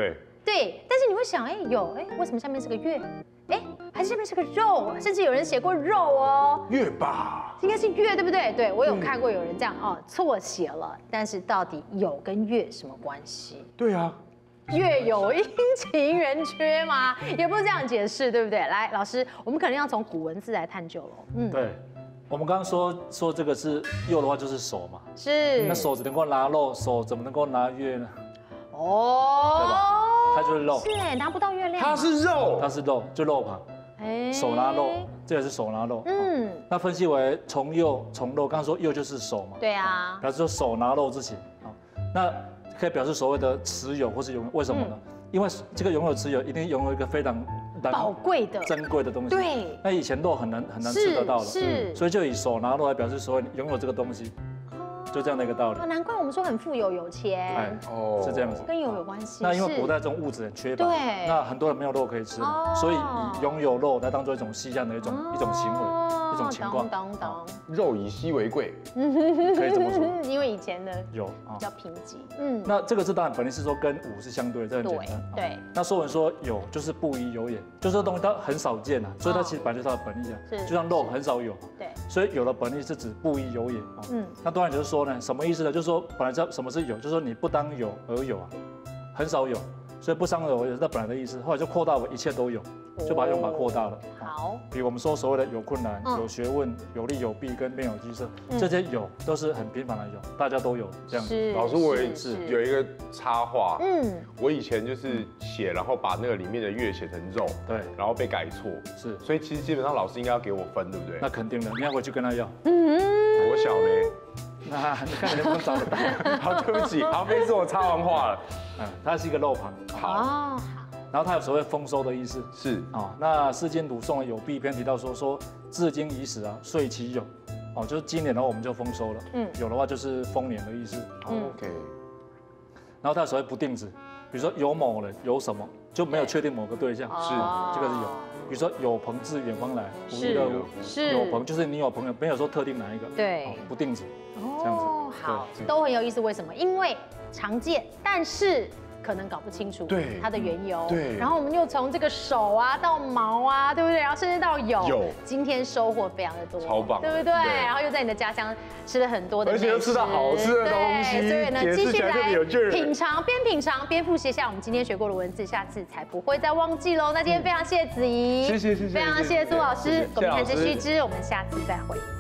对，但是你会想，哎，有，哎，为什么下面是个月？哎，还是下面是个肉，甚至有人写过肉哦。 月吧， 应该是月，对不对？对，我有看过有人这样哦错写了，但是到底有跟月什么关系？ 对啊。 月有阴晴圆缺吗？也不是这样解释，对不对？来，老师，我们可能要从古文字来探究了。 嗯，对，我们刚刚说说这个是右的话就是手嘛， 是。 那手只能够拿肉，手怎么能够拿月呢？ 哦， 对吧？它就是肉。 是哎，拿不到月亮。 它是肉， 它是肉，就肉旁。哎，手拿肉，这个是手拿肉。嗯，那分析为从右从肉，刚刚说右就是手嘛。 对啊。 表示说手拿肉之情啊，那。 可以表示所谓的持有或是拥有，为什么呢？嗯、因为这个拥有持有一定拥有一个非常宝贵的、 珍贵的东西。 对， 那以前肉很难很难吃得到的， 是， 所以就以手拿肉来表示所谓拥有这个东西，就这样的一个道理。 哦，难怪我们说很富有有钱，哎， 哦，是这样子， 跟有有关系。 那因为古代这种物质很缺乏，对，那很多人没有肉可以吃，所以以拥有肉来当做一种西洋的一种一种行为。 一种情况， 当当肉以稀为贵， 可以这么说。 因为以前的有比较贫瘠，嗯， 那这个字当然本意是说跟五是相对，这很简单。 对， 那说文说有就是不宜有也，就这东西它很少见啊，所以它其实本来就是它的本意啊，就像肉很少有， 对， 所以有的本意是指不宜有也啊。嗯，那当然就是说呢，什么意思呢？就是说本来叫什么是有，就是说你不当有而有啊，很少有。 所以不伤有也是它本来的意思，后来就扩大为一切都有，就把它用法扩大了。 好， 比我们说所谓的有困难、有学问、有利有弊跟面有居色，这些有都是很频繁的有，大家都有这样子。 老师，我也是有一个插画，嗯，我以前就是写，然后把那个里面的月写成肉，对，然后被改错， 是， 所以其实基本上老师应该要给我分，对不对？ 那肯定的，你要回去跟他要。 嗯，多小呢？ 那你看你能不能找得到？ 好，对不起，好，没事，我插完话了。 嗯，它是一个肉旁。 好。 然后它有所谓丰收的意思。 是。 哦，那《诗经·鲁颂》有弊篇提到说说至今已始啊，遂其有。哦，就是今年的话我们就丰收了。嗯。有的话就是丰年的意思。 嗯。OK。 然后它有所谓不定指，比如说有某人有什么，就没有确定某个对象。 是。 这个是有。比如说有朋自远方来，无一乐乎。 是。 有朋就是你有朋友，没有说特定哪一个。 对。 不定指。这样子。 好，都很有意思。为什么？因为常见，但是可能搞不清楚它的缘由。对。然后我们又从这个手啊到毛啊，对不对？然后甚至到有。有。今天收获非常的多。 超棒。 对不对？然后又在你的家乡吃了很多的美食， 而且又吃到好吃的东西。 所以呢，继续来品尝，边品尝边复习一下我们今天学过的文字，下次才不会再忘记喽。那今天非常谢谢子怡， 谢谢谢谢， 非常谢谢苏老师，我们看这须知，我们下次再会。